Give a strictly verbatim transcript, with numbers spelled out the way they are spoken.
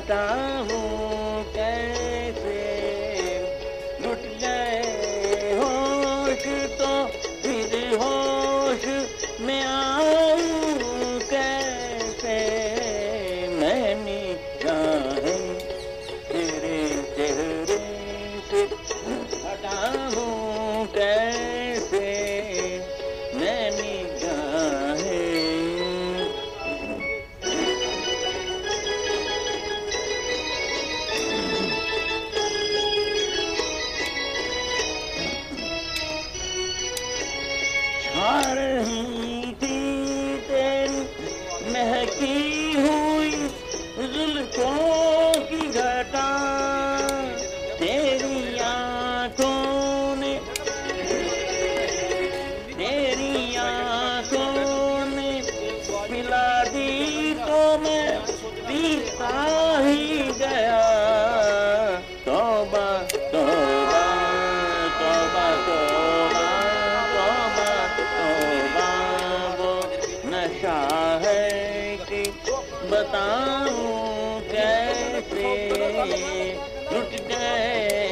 बताऊं कैसे लुट गए होश तो फिर होश में आऊं कैसे मैं निगाहें तेरे चेहरे से हटाऊं कैसे मैं निगाहें छा रही थी तेरी महकी हुई जुल्फों की घटा तेरी आंखों ने तेरी आंखों ने पिला दी तो मैं पीता ही गया तौबा तौबा तौबा तौबा तौबा तौबा वो नशा है कि बताऊं कैसे लुट गए